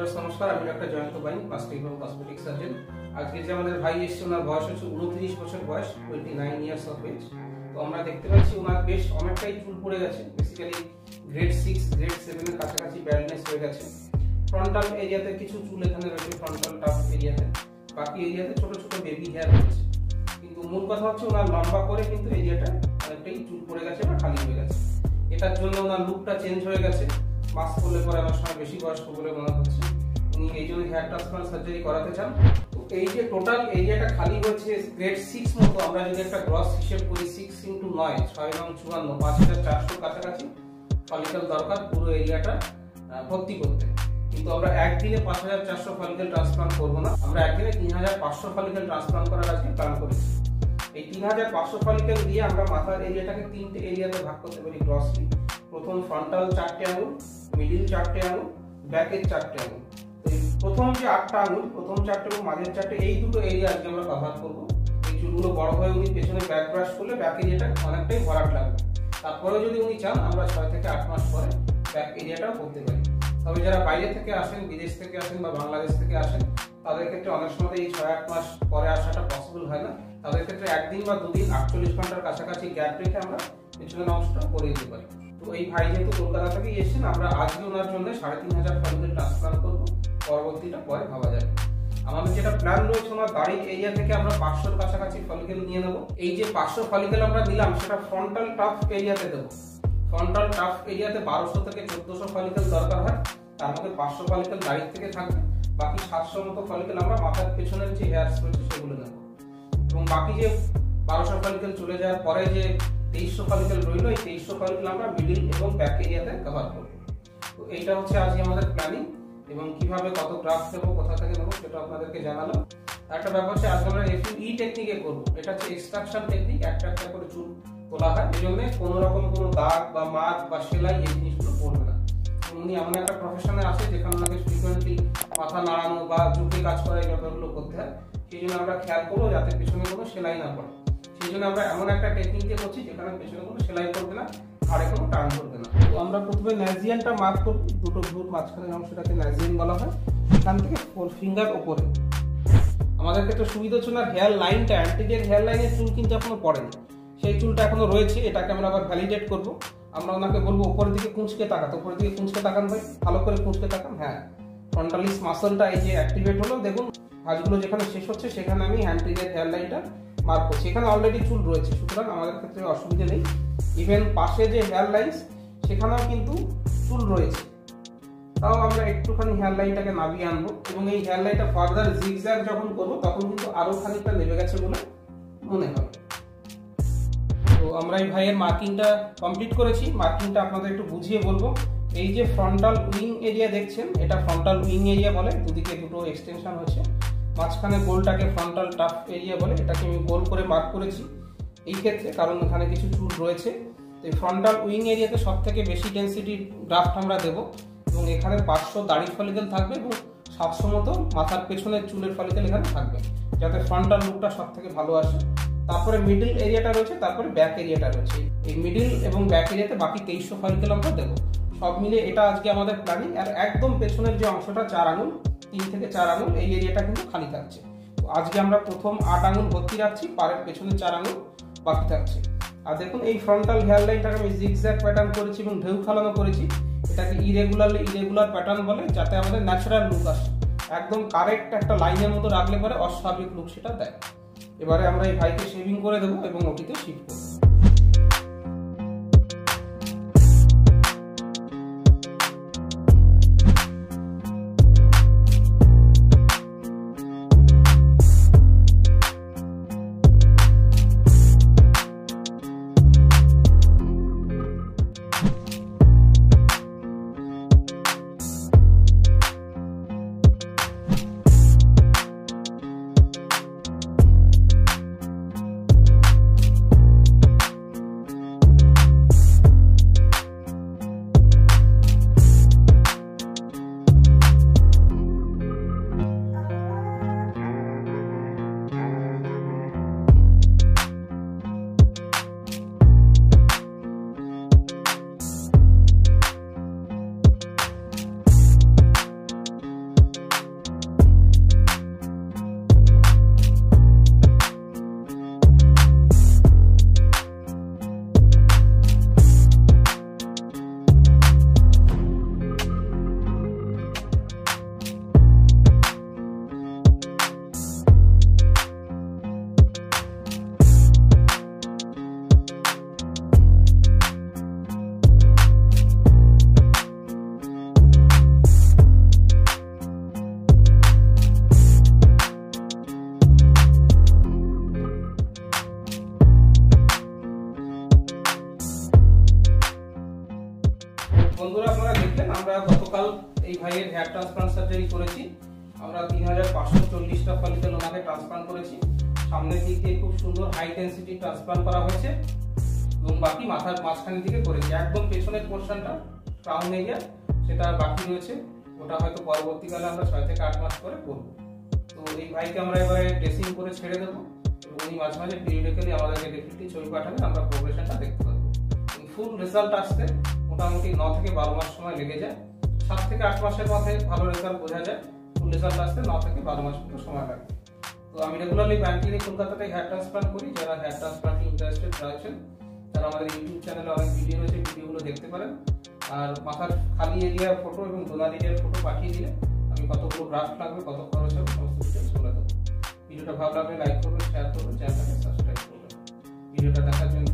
Viewers নমস্কার, আমি doctor Jayanta Bain, plastic এবং কসমেটিক সার্জন। আজকে যে আমাদের ভাই এসছে, ওনার বয়স হচ্ছে 29 বছর বয়স, 29 ইয়ার্স অফ এজ। তো আমরা দেখতে পাচ্ছি ওনার বেশ অনেকটাই চুল পড়ে গেছে, বেসিক্যালি গ্রেড 6 গ্রেড 7 এর কাছাকাছি ব্যালনেস হয়ে গেছে। ফ্রন্টাল এরিয়াতে কিছু চুল এখানে রয়েছে, ফ্রন্টাল টাফ এরিয়াতে, বাকি এরিয়াতে ছোট ছোট বেবি হেয়ার রয়েছে। কিন্তু মূল কথা হচ্ছে ওনার লম্বা করে কিন্তু এরিয়াটা অনেকটাই চুল পড়ে গেছে বা খালি হয়ে গেছে। এটার জন্য ওনার লুকটা চেঞ্জ হয়ে গেছে। মাস্ক করলে পরে আমার সময় বেশি বয়স্ক বলে মনে হচ্ছে। উনি এই জন্য হেয়ার ট্রান্সপ্লান্ট সার্জারি করাতে চান। তো এই যে টোটাল এরিয়াটা খালি হয়েছে গ্রেড 6 মতো, আমরা যদি একটা গ্রস হিসেব করি 6 × 9 6 এবং 54 5400 কাছাকাছি ফলিকেল দরকার পুরো এরিয়াটা ভর্তি করতে। কিন্তু আমরা একদিনে 5400 ফলিকেল ট্রান্সপ্লান্ট করবো না, আমরা একদিনে 3500 ফলিকেল ট্রান্সপ্লান্ট করার আজকে প্ল্যান করেছি। এই 3500 ফলিকেল দিয়ে আমরা মাথার এরিয়াটাকে 3টে এরিয়াতে ভাগ করতে পারি গ্রসলি। প্রথম ফ্রন্টাল 4টে আঙুল, মিডিল 4টে আঙুল, ব্যাকের 4টে আঙুল। প্রথম যে 8টা আঙুল, প্রথম 4টে এবং মাঝের 4টে, এই দুটো এরিয়া আজকে আমরা কভার করবো। এই চুলগুলো বড় হয়ে উনি পেছনে ব্যাক ব্রাশ করলে ব্যাক এরিয়াটা অনেকটাই ভরাট লাগবে। তারপরে যদি উনি চান আমরা 6 থেকে 8 মাস পরে ব্যাক এরিয়াটাও করতে পারি। তবে যারা বাইরে থেকে আসেন, বিদেশ থেকে আসেন বা বাংলাদেশ থেকে আসেন, তাদের ক্ষেত্রে অনেক সময় এই 6-8 মাস পরে আসাটা পসিবল হয় না। তাদের ক্ষেত্রে একদিন বা দুদিন 48 ঘন্টার কাছাকাছি গ্যাপ রেখে আমরা পেছনের অংশটা করে দিতে পারি। তো এই ভাই যেহেতু কলকাতা থেকে এসেছেন, আমরা আজকে ওনার জন্য 3500 ফলিকেল ট্রান্সপ্লান্ট করবো, পরবর্তীটা পরে ভাবা যাবে। আমাদের যেটা প্ল্যান রয়েছে, ওনার দাড়ির এরিয়া থেকে আমরা 500-র কাছাকাছি ফলিকেল নিয়ে নেবো। এই যে 500 ফলিকেল আমরা নিলাম, সেটা ফ্রন্টাল টাফ এরিয়াতে দেবো। ফ্রন্টাল টাফ এরিয়াতে 1200 থেকে 1400 ফলিকেল দরকার হয়, তার মধ্যে 500 ফলিকেল দাড়ির থেকে থাকবে, বাকি 700 মতো ফলিকেল আমরা মাথার পেছনের যে হেয়ারস রয়েছে সেগুলো নেব। এবং বাকি যে 1200 ফলিকেল চলে যাওয়ার পরে যে 2300 ফলিকেল রইল, এই 2300 ফলিকেল আমরা মিডিল এবং ব্যাক এরিয়াতে কভার করব। তো এইটা হচ্ছে আজকে আমাদের প্ল্যানিং, এবং কিভাবে কত গ্রাফ নেবো, কোথা থেকে নেবো সেটা আপনাদেরকে জানালাম। একটা ব্যাপার হচ্ছে আজকে আমরা FUE টেকনিকে করবো। এটা হচ্ছে এক্সট্রাকশন টেকনিক, একটা একটা করে চুল তোলা হয়, এই জন্য কোনো রকম কোনো দাগ বা মার্ক বা সেলাই এই জিনিসগুলো পড়বে না। উনি এমন একটা প্রফেশনে আছে যেখানে ওনাকে ফ্রিকোয়েন্টলি মাথা নাড়ানো বা ঝুঁকে কাজ করা এই ব্যাপারগুলো করতে হয়। সেই জন্য আমরা খেয়াল করবো যাতে পেছনে কোনো সেলাই না পড়ে। সেই জন্য আমরা এমন একটা টেকনিক দিয়ে করছি যেখানে পেছনে কোনো সেলাই করবে না, ঘাড়ে কোনো টান করবে না। তো আমরা প্রথমে ন্যাজিয়ানটা মার্ক করব, দুটো ভ্রুর মাঝখানের অংশটাকে ন্যাজিয়ান বলা হয়। এখান থেকে 4 ফিঙ্গার ওপরে। আমাদের ক্ষেত্রে সুবিধা হচ্ছে না হেয়ার লাইনটা, অ্যান্টিরিয়র হেয়ার লাইনের চুল কিন্তু এখনো পড়েনি, সেই চুলটা এখনো রয়েছে। এটাকে আমরা আবার ভ্যালিডেট করবো। আমরা ওনাকে বলবো উপরের দিকে কুঁচকে তাকাতে, উপরের দিকে কুঁচকে তাকান ভাই, ভালো করে কুঁচকে তাকান। হ্যাঁ, ফ্রন্টালিস মাসলটা এই যে অ্যাক্টিভেট হলো, দেখুন ভাঁজগুলো যেখানে শেষ হচ্ছে সেখানে আমি অ্যান্টিরিয়র হেয়ার লাইনটা মার্ক করছি। এখানে অলরেডি চুল রয়েছে, সুতরাং আমাদের ক্ষেত্রে অসুবিধা নেই। ইভেন পাশে যে হেয়ার লাইন্স সেখানেও কিন্তু চুল রয়েছে, তাও আমরা একটুখানি হেয়ার লাইনটাকে নামিয়ে আনবো। এবং এই হেয়ার লাইনটা ফার্দার জিগজ্যাগ যখন করবো তখন কিন্তু আরো খানিকটা নেমে গেছে বলে মনে হবে। তো আমরা এই ভাইয়ের মার্কিংটা কমপ্লিট করেছি। মার্কিংটা আপনাদের একটু বুঝিয়ে বলবো। এই যে ফ্রন্টাল উইং এরিয়া দেখছেন, এটা ফ্রন্টাল উইং এরিয়া বলে, দুদিকে দুটো এক্সটেনশন হচ্ছে। মাঝখানে গোলটাকে ফ্রন্টাল টাফ এরিয়া বলে, এটাকে আমি গোল করে মার্ক করেছি এই ক্ষেত্রে, কারণ এখানে কিছু চুল রয়েছে। তো এই ফ্রন্টাল উইং এরিয়াতে সব থেকে বেশি ডেন্সিটি গ্রাফট আমরা দেবো, এবং এখানে 500 দাড়ির ফলিকেল থাকবে এবং 700 মতো মাথার পেছনের চুলের ফলিকেল এখানে থাকবে, যাতে ফ্রন্টাল লুকটা সব থেকে ভালো আসে। তারপরে মিডিল এরিয়াটা রয়েছে, তারপরে ব্যাক এরিয়াটা রয়েছে। এই মিডিল এবং ব্যাক এরিয়াতে বাকি 2300 ফলিকেল আমরা দেবো। সব মিলে এটা আজকে আমাদের প্ল্যানিং। আর একদম পেছনের যে অংশটা 4 আঙুল, 3 থেকে 4 আঙুল, এই এরিয়াটা কিন্তু খালি থাকছে। তো আজকে আমরা প্রথম 8 আঙুল ভর্তি রাখছি, পারের পেছনে 4 আঙুল বাকি থাকছে। আর দেখুন এই ফ্রন্টাল হেয়ার লাইনটাকে আমি জিগজ্যাগ প্যাটার্ন করেছি এবং ঢেউ খালানো করেছি। এটাকে ইরেগুলার প্যাটার্ন বলে, যাতে আমাদের ন্যাচারাল লুক আসে। একদম কারেক্ট একটা লাইনের মতো রাখলে পরে অস্বাভাবিক লুক সেটা দেয়। এবারে আমরা এই ভাইকে শেভিং করে দেবো এবং ওটিতে শিফট করবো। বন্ধুরা আপনারা দেখলেন আমরা গতকাল এই ভাইয়ের হেয়ার ট্রান্সপ্লান্ট সার্জারি করেছি। আমরা 3540টা ফলিকল ওনাকে ট্রান্সপ্লান্ট করেছি। সামনের দিক দিয়ে খুব সুন্দর হাই ডেন্সিটি ট্রান্সপ্লান্ট করা হয়েছে এবং বাকি মাথার মাঝখানের দিকে করেছি। একদম পেছনের পোর্শনটা ক্রাউন এরিয়া সেটা বাকি রয়েছে, ওটা হয়তো পরবর্তীকালে আমরা 6 থেকে 8 মাস পরে করব। তো এই ভাইকে আমরা এবারে ড্রেসিং করে ছেড়ে দেবো এবং উনি মাঝে মাঝে পিরিয়ডিক্যালি আমাদেরকে ডেফিনেটলি ছবি পাঠালে আমরা প্রোগ্রেশনটা দেখতে পাবো। ফুল রেজাল্ট আসতে মোটামুটি 9 থেকে 12 মাস সময় লেগে যায়। 7 থেকে 8 মাসের মধ্যে ভালো রেজাল্ট বোঝা যায়, ফুল রেজাল্ট আসতে 9 থেকে 12 মাস মতো সময় লাগে। তো আমি রেগুলারলি ব্যাংক ক্লিনিক কলকাতাতে হেয়ার ট্রান্সপ্লান্ট করি। যারা হেয়ার ট্রান্সপ্লান্টে ইন্টারেস্টেড রয়েছেন তারা আমাদের ইউটিউব চ্যানেলে অনেক ভিডিও রয়েছে, ভিডিওগুলো দেখতে পারেন। আর মাথার খালি এরিয়ার ফটো এবং ডোনার এরিয়ার ফটো পাঠিয়ে দিলে আমি কতগুলো গ্রাফট লাগবে, কত খরচ হবে সমস্ত ডিটেলস বলে দেবো। ভিডিওটা ভালো লাগলে লাইক করবেন, শেয়ার করবেন, চ্যানেলটাকে সাবস্ক্রাইব করবেন। ভিডিওটা দেখার জন্য